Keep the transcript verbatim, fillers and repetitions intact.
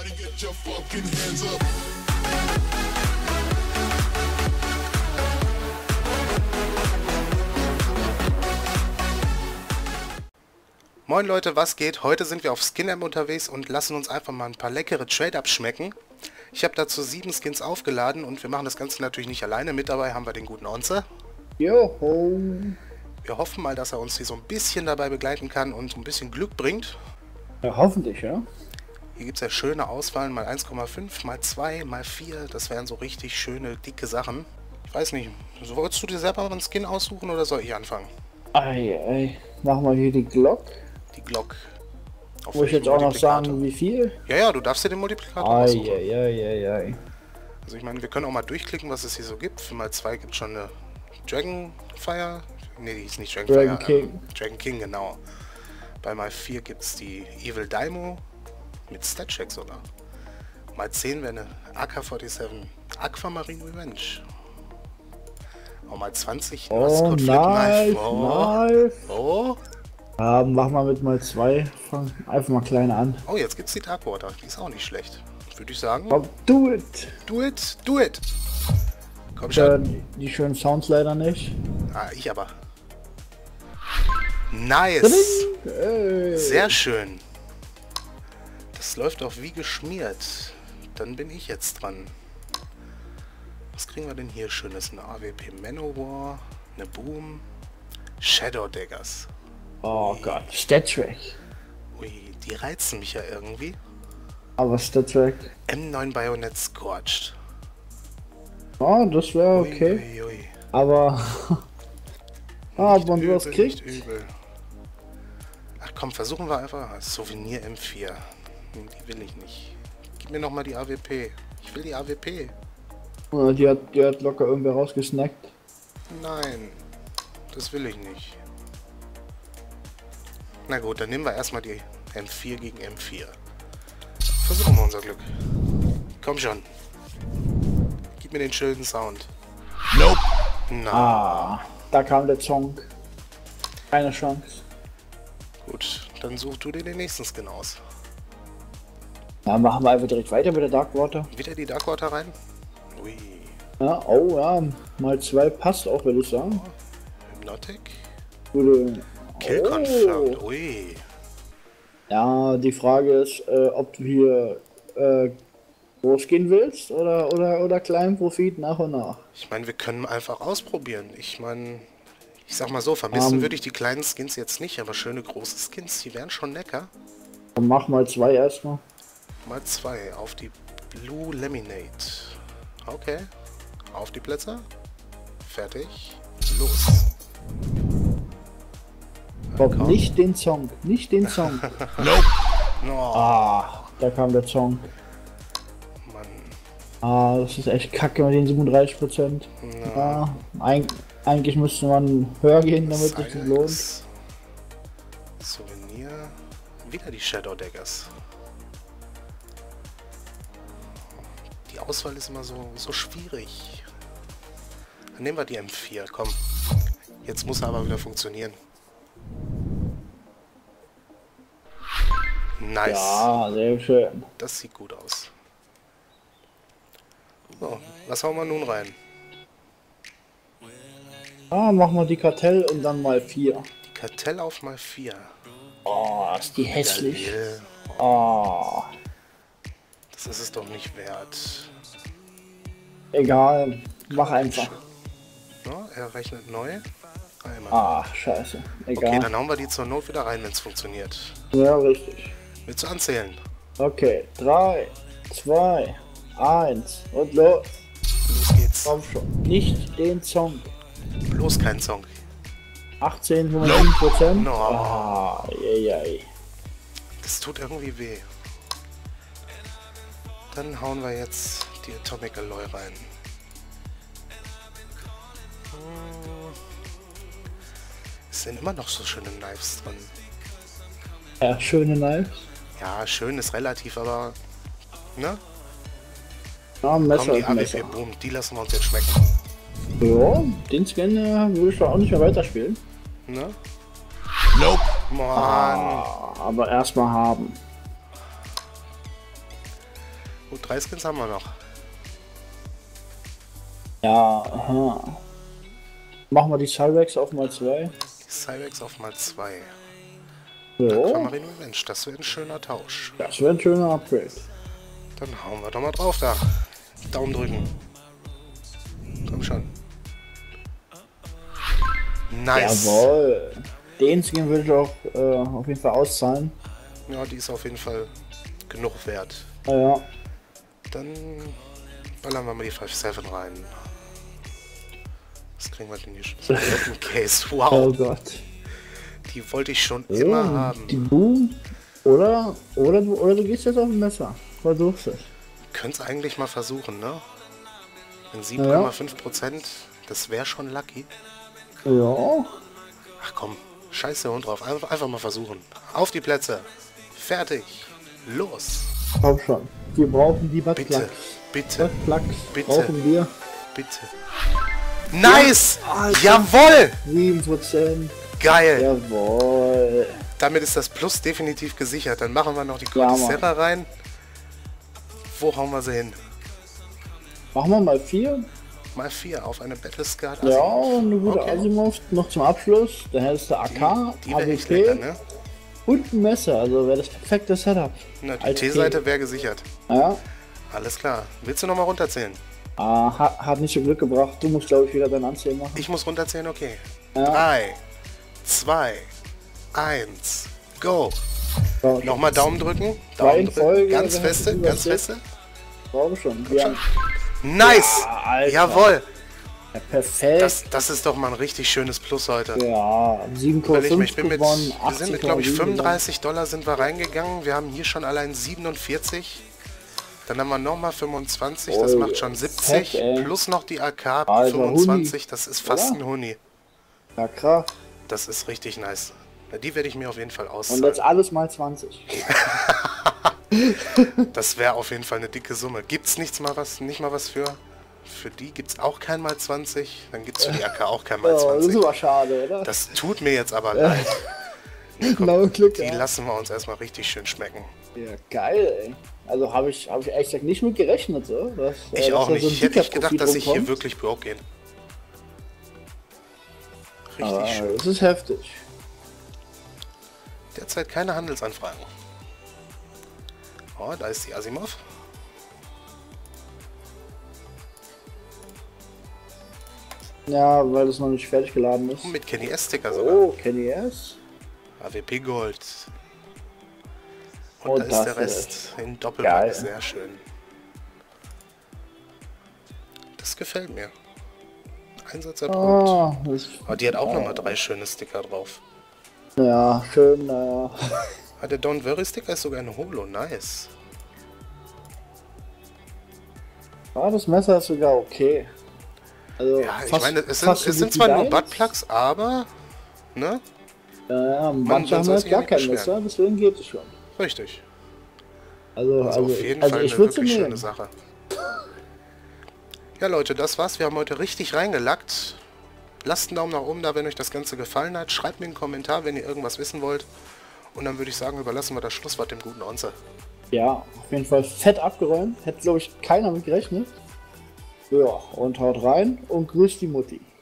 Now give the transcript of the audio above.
Moin Leute, was geht? Heute sind wir auf Skin-Am unterwegs und lassen uns einfach mal ein paar leckere Trade-Ups schmecken. Ich habe dazu sieben Skins aufgeladen und wir machen das Ganze natürlich nicht alleine. Mit dabei haben wir den guten Onze. Joho. Wir hoffen mal, dass er uns hier so ein bisschen dabei begleiten kann und ein bisschen Glück bringt. Ja, hoffentlich, ja. Hier gibt es ja schöne Auswahlen, mal eins Komma fünf, mal zwei, mal vier. Das wären so richtig schöne, dicke Sachen. Ich weiß nicht, so wolltest du dir selber mal einen Skin aussuchen oder soll ich anfangen? Ei, ei. Machen wir hier die Glock. Die Glock. Auf Wo ich jetzt auch noch sagen, wie viel? Ja, ja, du darfst dir den Multiplikator Ei, aussuchen. ei, ei, ei, ei. Also ich meine, wir können auch mal durchklicken, was es hier so gibt. Für mal zwei gibt es schon eine Dragonfire. Ne, die ist nicht Dragonfire. Dragon King. Ähm, Dragon King, genau. Bei mal vier gibt es die Evil Daimo mit Stat-Check sogar. Mal zehn wäre eine A K siebenundvierzig Aquamarine Revenge. Auch mal zwanzig. Oh, Ascot Flip nice, Knife. Oh. nice. Oh. Ja, mach mal mit mal zwei. Fang einfach mal klein an. Oh, jetzt gibt's die Darkwater. Die ist auch nicht schlecht. Würde ich sagen. Komm, do it. Do it, do it. Komm Äh, schon. die schönen Sounds leider nicht. Ah, ich aber. Nice. Ey. Sehr schön. Das läuft auch wie geschmiert. Dann bin ich jetzt dran. Was kriegen wir denn hier Schönes? Eine A W P Manowar, eine Boom, Shadow Daggers. Oh Ui. Gott, Stat-Track. Ui, die reizen mich ja irgendwie. Aber Stat-Track. M neun Bayonet Scorched. Oh, das wäre Ui, okay. ui, ui. Aber... ah, Nicht ob man sowas übel, kriegt? nicht übel. Ach komm, versuchen wir einfach. Souvenir M vier. Hm, die will ich nicht. Gib mir nochmal die A W P. Ich will die A W P. Oh, die hat, die hat locker irgendwer rausgesnackt. Nein, das will ich nicht. Na gut, dann nehmen wir erstmal die M vier gegen M vier. Versuchen wir unser Glück. Komm schon. Gib mir den schönen Sound. Nope. Na. Ah, da kam der Song. Keine Chance. Gut, dann such du dir den nächsten Skin aus. Ja, machen wir einfach direkt weiter mit der Darkwater. Wieder die Darkwater rein. Ui. Ja, oh ja, mal zwei passt auch, würde ich sagen. Hypnotic. Würde... Kill oh. confirmed. Ui. Ja, die Frage ist, äh, ob du hier äh, groß gehen willst oder, oder, oder kleinen Profit nach und nach. Ich meine, wir können einfach ausprobieren. Ich meine, ich sag mal so, vermissen Um, würde ich die kleinen Skins jetzt nicht, aber schöne große Skins, die wären schon lecker. Dann mach mal zwei erstmal. Mal zwei auf die Blue Laminate. Okay. Auf die Plätze. Fertig. Los. Komm, Komm. nicht den Song, nicht den Song. Nope. No. Ah, da kam der Song. Mann. Ah, das ist echt kacke mit den siebenunddreißig Prozent. No. Ja, eig eigentlich müsste man höher gehen, damit sich das Silex. lohnt. Souvenir. Wieder die Shadow Daggers. Die Auswahl ist immer so, so schwierig. Dann nehmen wir die M vier, komm. Jetzt muss er aber wieder funktionieren. Nice. Ja, sehr schön. Das sieht gut aus. So, was hauen wir nun rein? Ah, machen wir die Kartell und dann mal vier. Die Kartell auf mal vier. Oh, ist die hässlich. Galil. Oh, Das ist es doch nicht wert. egal, mach einfach. Ja, er rechnet neu. Einmal. Ah, scheiße. Egal. Okay, dann hauen wir die zur Not wieder rein, wenn es funktioniert. Ja, richtig. Willst du anzählen? Okay, drei, zwei, eins und los. Los geht's. Komm schon. Nicht den Song. Bloß kein Song. achtzehn Komma sieben Prozent. No. Ah, je, je. Das tut irgendwie weh. Dann hauen wir jetzt die Atomic Alloy rein. Hm. Es sind immer noch so schöne Knives drin. Ja, schöne Knives. Ja, schön ist relativ, aber... Ne? Ja, Messer Komm, die ist A W P Messer. Boom, die lassen wir uns jetzt schmecken. Ja, den Scan äh, würde ich doch auch nicht mehr weiterspielen. Ne? Nope. Mann. Ah, aber erstmal haben. Gut, drei Skins haben wir noch. Ja, aha. Machen wir die Cyrex auf mal zwei. Die Cyrex auf mal zwei. So. Aquamarin und Mensch, das wäre ein schöner Tausch. Das wäre ein schöner Upgrade. Dann hauen wir doch mal drauf da. Daumen drücken. Komm schon. Nice. Jawohl. Den Skin würde ich auch äh, auf jeden Fall auszahlen. Ja, die ist auf jeden Fall genug wert. Ja. Dann ballern wir mal die fünf sieben rein. Was kriegen wir denn hier schon? Ein Case. Wow. Oh Gott. Die wollte ich schon Oh, immer haben. Die Boom. Oder, oder, du, oder du gehst jetzt auf ein Messer. Versuchst es. Könnt's eigentlich mal versuchen, ne? In sieben Komma fünf Prozent, das wäre schon lucky. Ja. Ach komm, scheiß der Hund drauf. Einfach, einfach mal versuchen. Auf die Plätze. Fertig. Los. Komm schon. Wir brauchen die Bitte, Buttplugs. bitte, Buttplugs bitte. brauchen wir. bitte. Nice! Alter. Jawohl! sieben Prozent. Geil! Jawohl. Damit ist das Plus definitiv gesichert. Dann machen wir noch die Ja, Cortesera rein. Wo hauen wir sie hin? Machen wir mal vier. Mal vier auf eine Battlescard. Ja, eine gute Okay. Asimov noch zum Abschluss. Dann hättest du A K, Die wäre echt A W lecker, P ne? und ein Messer. Also wäre das perfekte Setup. Na, die Als T-Seite wäre gesichert. Ja. Alles klar. Willst du noch mal runterzählen? Ah, hat, hat nicht so Glück gebracht. Du musst, glaube ich, wieder dein Anzählen machen. Ich muss runterzählen, okay. Ja. Drei, zwei, eins, go. So, Nochmal Daumen drücken. Zwei Daumen in drücken. Folge, Ganz dann hast feste, du ganz übersteckt. feste. glaube schon. Ja. Nice! Ja, Alter. Jawohl! Ja, perfekt. Das, das ist doch mal ein richtig schönes Plus heute. ja, sieben Komma Überleg mal, fünf ich bin mit, gewonnen, wir sind mit, glaube ich, achtzig Komma sieben fünfunddreißig Dollar sind wir reingegangen. Wir haben hier schon allein siebenundvierzig. Dann haben wir nochmal fünfundzwanzig, das Oh, macht schon siebzig. fett, ey. Plus noch die A K, Alter, fünfundzwanzig, Huni. das ist fast Oder? ein Huni. Ja, krass. Das ist richtig nice. Na, die werde ich mir auf jeden Fall Und auszahlen. jetzt alles mal zwanzig. Das wäre auf jeden Fall eine dicke Summe. Gibt's nichts mal was, nicht mal was für? Für die gibt's auch kein mal zwanzig. Dann gibt's für die A K auch kein mal Oh, das ist zwanzig. aber schade, oder? Das tut mir jetzt aber leid. Genau Glück, Die ja. lassen wir uns erstmal richtig schön schmecken. Ja, geil, ey. Also habe ich, hab ich ehrlich gesagt nicht mit gerechnet, so. Dass, äh, Ich dass auch da nicht. so ein Ich hätte nicht dicker gedacht, Profit dass ich hier rumkommt. wirklich broke gehe. Richtig Aber schön. das ist heftig. Derzeit keine Handelsanfragen. Oh, da ist die Asimov. Ja, weil es noch nicht fertig geladen ist. Mit Kenny S-Sticker sogar. Oh, Kenny S. A W P Gold. Und Oh, da ist das der ist Rest in Doppelpack. geil. Sehr schön. Das gefällt mir. Einsatzerpunkt. Oh, das, Oh, die hat auch nochmal drei schöne Sticker drauf. ja, schön, naja. Ah, der Don't Worry Sticker ist sogar ein Holo. Nice. Ah, das Messer ist sogar okay. Also Ja, ich fast- meine, es sind, fast so es sind gut zwar wie nur deins. Buttplugs, aber... Ne? Ja, ja, man manche haben soll halt sich gar ja nicht kein beschweren. Messer, deswegen geht es schon. Richtig. Also, Also, also, auf jeden also Fall ich eine würde sie wirklich schöne nehmen. Sache. Ja Leute, das war's. Wir haben heute richtig reingelackt. Lasst einen Daumen nach oben da, wenn euch das Ganze gefallen hat. Schreibt mir einen Kommentar, wenn ihr irgendwas wissen wollt. Und dann würde ich sagen, überlassen wir das Schlusswort dem guten Onze. Ja, auf jeden Fall fett abgeräumt. Hätte, glaube ich, keiner mit gerechnet. Ja, und haut rein und grüßt die Mutti.